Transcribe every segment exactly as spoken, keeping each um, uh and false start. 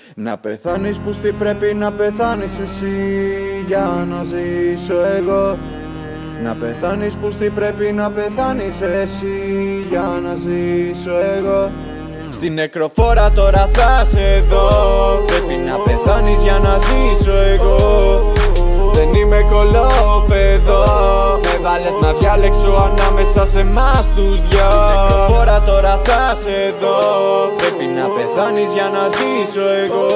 Να πεθάνεις που τι πρέπει να πεθάνεις εσύ για να ζήσω εγώ. Να πεθάνεις που τι πρέπει να πεθάνεις εσύ για να ζήσω εγώ. Στην νεκροφόρα τώρα θα σε δω. Πρέπει να πεθάνεις για να ζήσω εγώ. Δεν είμαι κολόπεδο. Με βάλες να διάλεξω ανάμεσα σε εμάς τους δυο. Στην νεκροφόρα τώρα θα σε δω. Πρέπει να πεθάνεις για να ζήσω εγώ.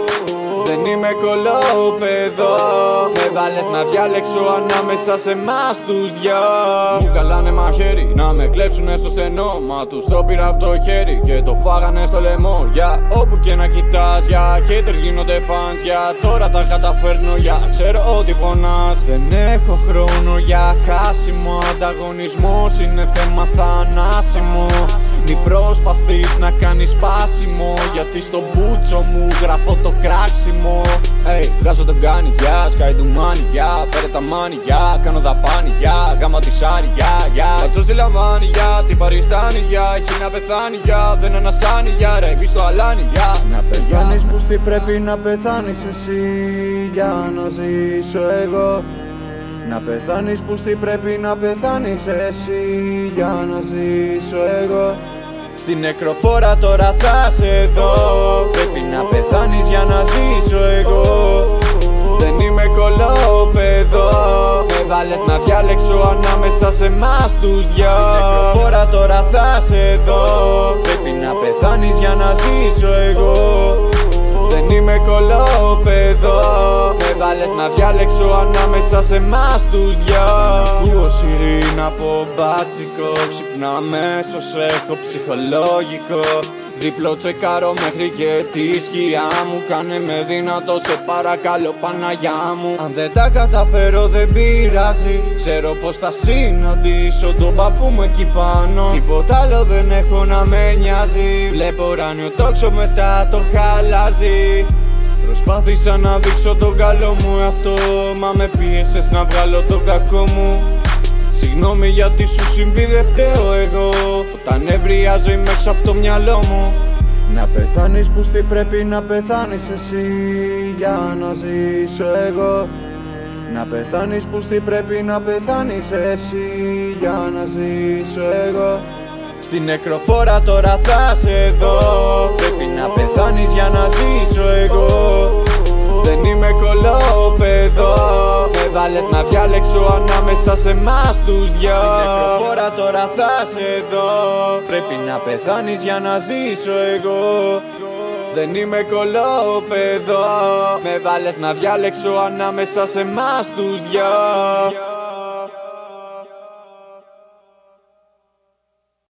Δεν είμαι κολόπεδο. Με βάλες να διάλεξω ανάμεσα σε εμάς τους δυο. Μου καλάνε μαχαίρι να με κλέψουνε στο στενό. Μα τους το πήρα από το χέρι και το φάγανε στο λαιμό. Για όπου και να κοιτάς, για haters γίνονται fans. Για τώρα τα καταφέρνω, για ξέρω ότι πονάς. Δεν έχω χρόνο για χάσιμο. Ανταγωνισμός είναι θέμα θανάσιμο. Μη προσπαθείς να κάνεις σπάσιμο, γιατί στο μπούτσο μου γράφω το κράξιμο. Ey, βγάζω τον κάνει, γεια, σκάει του μάνι, γεια. Φέρε τα μάνι, γεια, κάνω δαπάνι, γεια. Γάμα τη σάρι, γεια, γεια. Κατσό συλλαμβάνει, γεια, την παριστάνει, γεια. Έχει να πεθάνει, γεια, δεν ανασάνει, γεια. Ρε, μπει στο αλάνι, γεια. Να πεθάνεις που τι πρέπει να πεθάνεις εσύ για να ζήσω εγώ. Να πεθάνεις που τι πρέπει να πεθάνεις εσύ για να ζήσω εγώ. Στην νεκροφόρα τώρα θα σε δω. Πρέπει να πεθάνεις για να ζήσω εγώ. Δεν είμαι κολόπεδο. Με βάλες να διάλεξω ανάμεσα σε εμάς τους δυο. Στην νεκροφόρα τώρα θα σε δω. Πρέπει να πεθάνεις για να ζήσω εγώ. Δεν είμαι κολόπεδο. Με βάλες να διάλεξω ανάμεσα σε εμάς τους δυο. Ακούω σιρήνα από μπάτσικο. Ξυπνά αμέσως, έχω ψυχολόγικο. Διπλό τσεκάρω μέχρι και τη σκιά μου. Κάνε με δυνατό, σε παρακαλώ Παναγιά μου. Αν δεν τα καταφέρω δεν πειράζει. Ξέρω πως θα συναντήσω τον παππού μου εκεί πάνω. Τίποτα άλλο δεν έχω να με νοιάζει. Βλέπω ουράνιο τόξο, μετά το χαλάζει. Προσπάθησα να δείξω τον καλό μου εαυτό, μα με πίεσες να βγάλω τον κακό μου. Συγγνώμη γιατί σου συμβεί, δεν φταίω εγώ. Όταν νευριάζω είμαι έξω από το μυαλό μου. Να πεθάνεις που τι πρέπει να πεθάνεις εσύ για να ζήσω εγώ. Να πεθάνεις που τι πρέπει να πεθάνεις εσύ για να ζήσω εγώ. Στην νεκροφόρα τώρα θα σε δω. Πρέπει να πεθάνεις για να ζήσω εγώ. Δεν είμαι κολόπεδο. Με βάλες να διάλεξω ανάμεσα σε εμάς τους δυο. Στην νεκροφόρα τώρα θα σε δω. Πρέπει να πεθάνεις για να ζήσω εγώ. Δεν είμαι κολόπεδο. Με βάλες να διάλεξω ανάμεσα σε εμάς τους δυο.